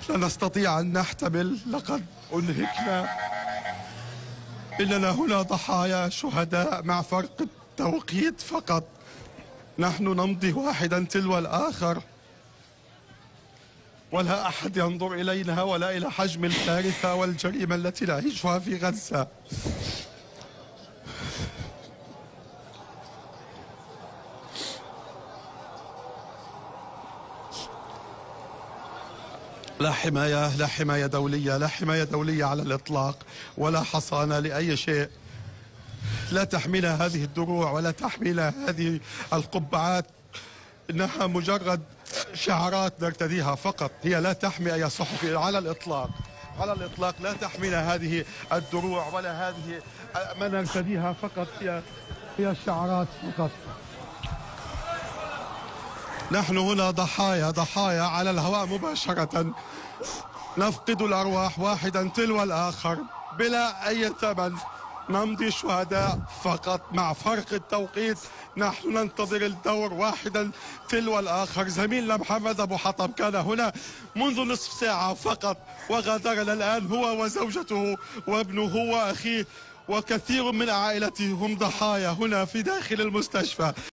لا نستطيع أن نحتمل، لقد أنهكنا. إننا هنا ضحايا شهداء مع فرق التوقيت فقط. نحن نمضي واحدا تلو الآخر، ولا أحد ينظر إلينا ولا إلى حجم الكارثة والجريمة التي نعيشها في غزة. لا حماية، لا حماية دولية، لا حماية دولية على الإطلاق، ولا حصانة لأي شيء. لا تحمينا هذه الدروع ولا تحمينا هذه القبعات، إنها مجرد شعارات نرتديها فقط. هي لا تحمي أي صحفي على الإطلاق، على الإطلاق. لا تحمينا هذه الدروع ولا هذه ما نرتديها فقط، هي شعارات فقط. نحن هنا ضحايا على الهواء مباشرة، نفقد الأرواح واحدا تلو الآخر بلا أي ثمن. نمضي شهداء فقط مع فرق التوقيت. نحن ننتظر الدور واحدا تلو الآخر. زميلنا محمد أبو حطب كان هنا منذ نصف ساعة فقط وغادرنا الآن، هو وزوجته وابنه وأخيه وكثير من عائلته هم ضحايا هنا في داخل المستشفى.